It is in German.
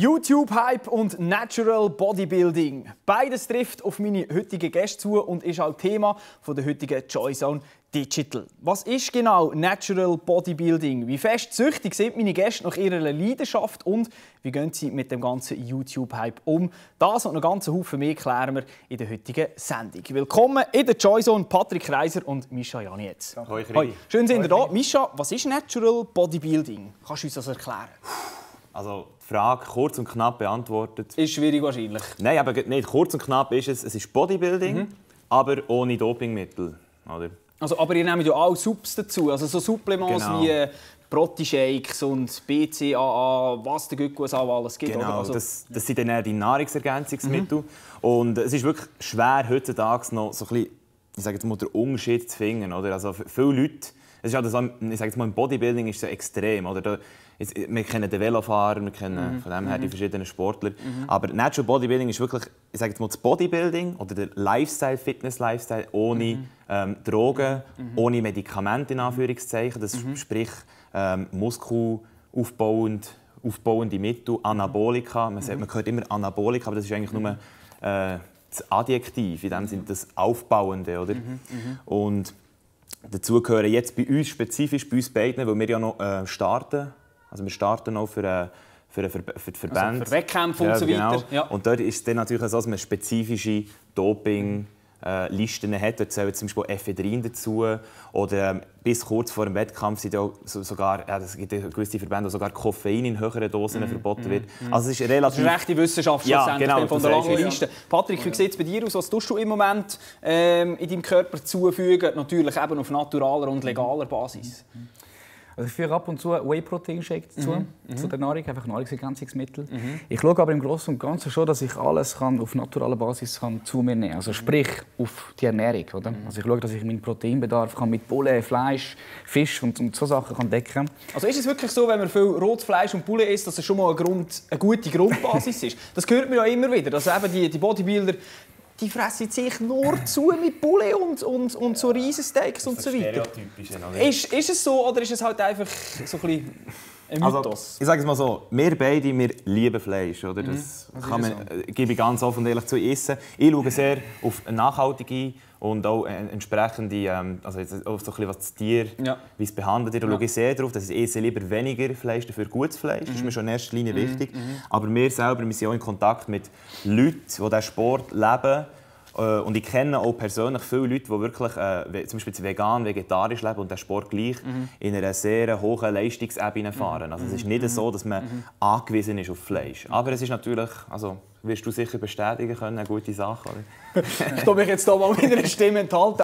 YouTube-Hype und Natural Bodybuilding. Beides trifft auf meine heutigen Gäste zu und ist auch Thema der heutigen Joyzone Digital. Was ist genau Natural Bodybuilding? Wie fest süchtig sind meine Gäste nach ihrer Leidenschaft und wie gehen sie mit dem ganzen YouTube-Hype um? Das und noch ganz Haufen mehr klären wir in der heutigen Sendung. Willkommen in der Joyzone, Patrick Reiser und Mischa Janietz. Hoi. Schön, sind ihr da. Mischa, was ist Natural Bodybuilding? Kannst du uns das erklären? Also die Frage kurz und knapp beantwortet. Ist schwierig wahrscheinlich. Nein, aber nicht kurz und knapp ist es. Es ist Bodybuilding, aber ohne Dopingmittel, oder? Also, aber ihr nehmt ja auch Subs dazu, also so Supplements Genau. wie Proteinshakes und BCAA, was der Gückus auch alles gibt. Genau, oder? Also, das sind dann eher die Nahrungsergänzungsmittel. Und es ist wirklich schwer, heutzutage noch so ein bisschen, ich sage jetzt mal, den Unterschied zu finden. Oder? Also für viele Leute, es ist halt so, ich sage jetzt mal, im Bodybuilding ist es so extrem. Oder? Wir kennen den Velofahrer, wir kennen von dem her die verschiedenen Sportler. Aber Natural Bodybuilding ist wirklich, ich sage jetzt mal, das Bodybuilding oder der Lifestyle, Fitness-Lifestyle ohne Drogen, ohne Medikamente in Anführungszeichen. Das sprich muskelaufbauende Mittel, Anabolika. Man hört immer Anabolika, aber das ist eigentlich nur das Adjektiv, in dem Sinne das Aufbauende. Oder? Und dazu gehören jetzt bei uns spezifisch, bei uns beiden, weil wir ja noch starten. Also wir starten auch für die Verbände. Also für Wettkämpfe und so weiter. Genau. Ja. Und dort ist es dann natürlich so, dass man spezifische Doping-Listen hat. Dort zählen zum Beispiel Ephedrin dazu. Oder bis kurz vor dem Wettkampf sind auch sogar, es gibt gewisse Verbände, wo sogar Koffein in höheren Dosen verboten wird. Also es ist relativ... Das ist eine rechte Wissenschaft genau, von der langen Liste. Patrick, wie sieht es bei dir aus? Was tust du im Moment in deinem Körper zufügen? Natürlich eben auf naturaler und legaler Basis. Also ich führe ab und zu Whey-Protein-Shake zu der Nahrung, einfach Nahrungsergänzungsmittel. Ich schaue aber im Großen und Ganzen schon, dass ich alles auf naturaler Basis zu mir nehmen kann. Also sprich auf die Ernährung. Oder? Also ich schaue, dass ich meinen Proteinbedarf mit Bulle, Fleisch, Fisch und so Sachen decken kann. Also ist es wirklich so, wenn man viel rotes Fleisch und Bulle isst, dass es schon mal eine gute Grundbasis ist? Das hört man ja immer wieder, dass eben die Bodybuilder die fressen sich nur zu mit Bulle und so Riesensteaks und so weiter. Ist es so oder ist es halt einfach so ein bisschen ein Mythos? Also, ich sage es mal so, wir beide, wir lieben Fleisch. Oder? Das kann man, gebe ich ganz offen und ehrlich zu essen. Ich schaue sehr auf nachhaltige und auch entsprechende, also jetzt auch so ein bisschen, was das Tier, wie es behandelt wird. Da schaue ich sehr darauf, dass ich esse lieber weniger Fleisch, dafür gutes Fleisch. Das ist mir schon in erster Linie wichtig. Aber wir selber, wir sind auch in Kontakt mit Leuten, die diesen Sport leben. Und ich kenne auch persönlich viele Leute, die wirklich zum Beispiel vegan, vegetarisch leben und den Sport gleich in einer sehr hohen Leistungsebene fahren. Also es ist nicht so, dass man angewiesen ist auf Fleisch. Aber es ist natürlich, also wirst du sicher bestätigen können, eine gute Sache. Oder? Ich glaube, ich jetzt hier mal mit einer Stimme enthalten.